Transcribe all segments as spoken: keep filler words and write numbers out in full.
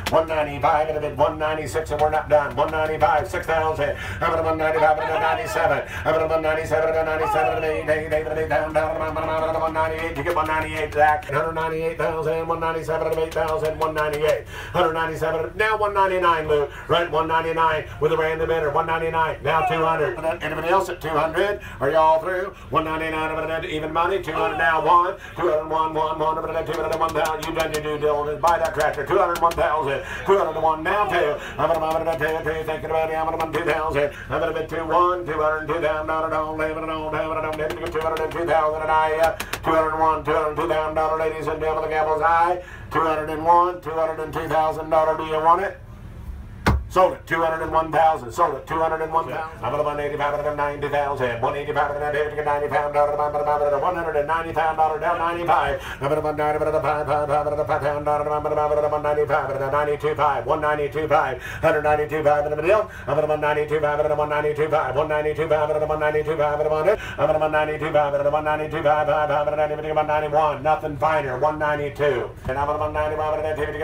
one ninety-five, and a bid one ninety-six, and we're not done. one ninety-five, six thousand. How about one ninety-five, and a ninety-seven? How about one ninety-seven, and a ninety-seven, and a eight, eight, eight, eight, down, down, one ninety-eight. You get one ninety-eight, Zach. one ninety-eight thousand, one ninety-seven, and eight thousand, one ninety-eight. one ninety-seven, now one ninety-nine, Lou. Right, one ninety-nine with a random enter. one ninety-nine, now two hundred. Anybody else at two hundred? Are y'all through? one ninety-nine, even money. two hundred now, one. two hundred one, one, one, two hundred one thousand. You done your due diligence. Buy that tractor. two hundred one thousand. two hundred one now, two. I'm going to two, two, thinking about it. I'm going to two thousand. I'm going to bid two, one, two hundred two thousand dollars. Don't leave it on, leave it on, didn't get two hundred two thousand. And I, uh, two hundred one, two hundred two thousand dollars, ladies and gentlemen, the gavel's high. two hundred one, two hundred two thousand dollars. Do you want it? Sold it, two hundred one thousand. Sold it, two hundred one thousand. I'm going to one eighty-five, ninety thousand. one eighty-five, ninety thousand dollars. one hundred ninety thousand dollars down ninety-five. I'm going to one ninety-five, five thousand dollars. one ninety-five, ninety-two five. one ninety-two five. one ninety-two five in the middle. I'm going to one ninety-two five, one ninety-two five. one ninety-two five, one ninety-two five. I'm going to one ninety-two five, one ninety-two five. one ninety-one. Nothing finer. one ninety-two. And I'm going to one ninety-five,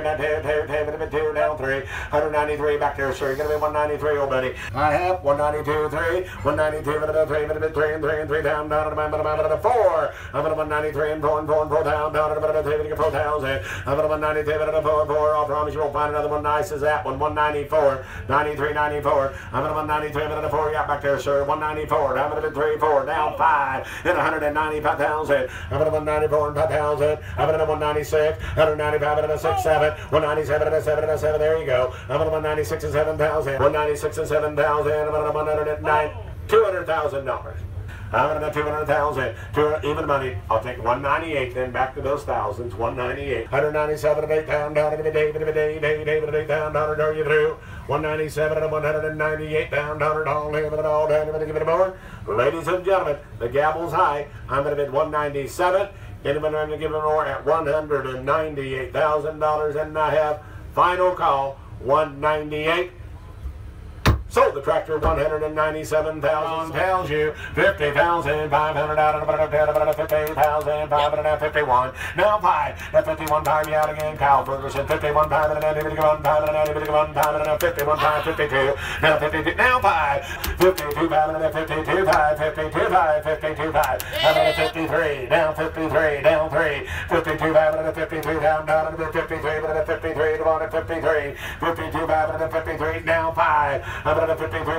down three. one ninety-three back there, sir. You're going to be one ninety-three, old buddy. I have one ninety-two, three, one ninety-two, three, three, and three, and three, down, down, down, down, down, four. I'm going to one ninety-three, and four, and four, and four, down, down, down, down, three, four thousand. I'm going to one ninety-two, and four, four. I'll promise you won't find another one nice as that one. one ninety-four, ninety-three, ninety-four. I'm going to one ninety-three, and four. Yeah, back there, sir. one ninety-four. I'm going to be three, four, down five, and one hundred ninety-five thousand. I'm going to one ninety-four, and five thousand. I'm going to one ninety-six, one ninety-five, and a six, seven, one ninety-seven, and a seven, and a seven. There you go. I'm going to one ninety-six, and seven thousand. one ninety-six and seven thousand. I'm going to one hundred nine, two hundred thousand dollars. I'm going to two hundred thousand. Even money. I'll take one ninety-eight, then back to those thousands. one ninety-eight. one ninety-seven, eight pound down, David, David, David, David, eight pound down, are you through? one ninety-seven and one ninety-eight pound down, all live it all down, give it more. Ladies and gentlemen, the gavel's high. I'm going to bid one ninety-seven. Anybody going to give it more at one hundred ninety-eight thousand dollars, and I have final call one ninety-eight. Sold the tractor one hundred ninety-seven thousand. Tells you fifty thousand five hundred out of about fifty thousand five hundred fifty-one. Now five. At fifty-one five, you out again. Kyle Ferguson. fifty-one five and a fifty-one five and a fifty-one five and a fifty-one five, fifty-two. Now fifty-two. Now five. fifty-two five and a fifty-two five, fifty-two five, fifty-two five. And a fifty-three. Down fifty-three. Down three. fifty-two five and a fifty-three. Down down and a fifty-three and a fifty-three. Down a fifty-three. fifty-two five and a fifty-three. Down five. fifty-three,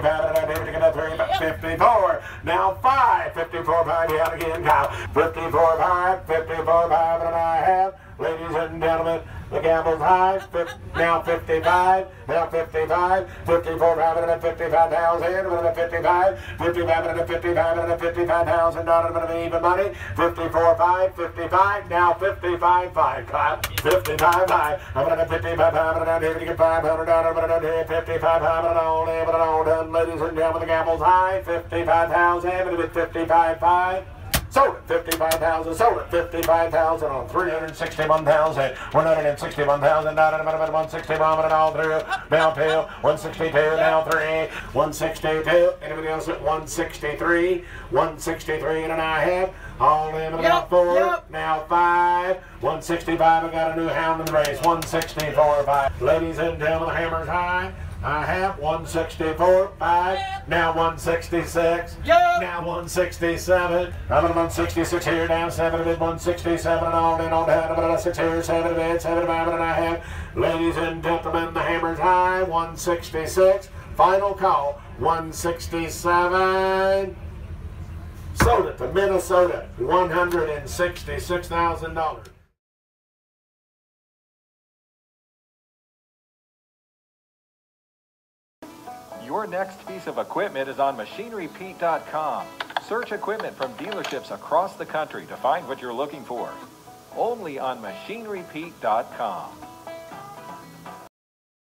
fifty-four, now five, fifty-four, five, yeah, again, Kyle, fifty-four, five, fifty-four, five, and I have, ladies and gentlemen, the gavel's high, now fifty-five, now fifty-five, fifty-four, five, and fifty-five thousand, and fifty-five, fifty-five, and fifty-five, and fifty-five thousand dollars, and even money, fifty-four, five, fifty-five, now fifty-five, five, Kyle, fifty-five, five, I'm going to fifty-five, five, and I'm here to get five hundred dollars, but I'm here fifty-five, five, and all, and all done, ladies and gentlemen, the gavel's high, fifty-five thousand, and fifty-five, five. Sold it, fifty-five thousand, sold it, fifty-five thousand on three hundred sixty-one thousand, one hundred sixty-one thousand, down about one sixty-one, and all through, now two, one sixty-two, now three, one sixty-two, anybody else at one sixty-three, one sixty-three, and I have, all in about four, yep. Now five, one sixty-five, I got a new hound in the race, one sixty-four, five, ladies and gentlemen, the hammer's high. I have one sixty-four, five, now one sixty-six, yep. Now one sixty-seven, I'm at one sixty-six here, down seven to bid, one sixty-seven, and all in, all down, about six here, seven to bid, seven to five, and I have, ladies and gentlemen, the hammer's high, one sixty-six, final call, one sixty-seven, sold it to Minnesota, one hundred sixty-six thousand dollars. Your next piece of equipment is on machinery pete dot com. Search equipment from dealerships across the country to find what you're looking for. Only on machinery pete dot com.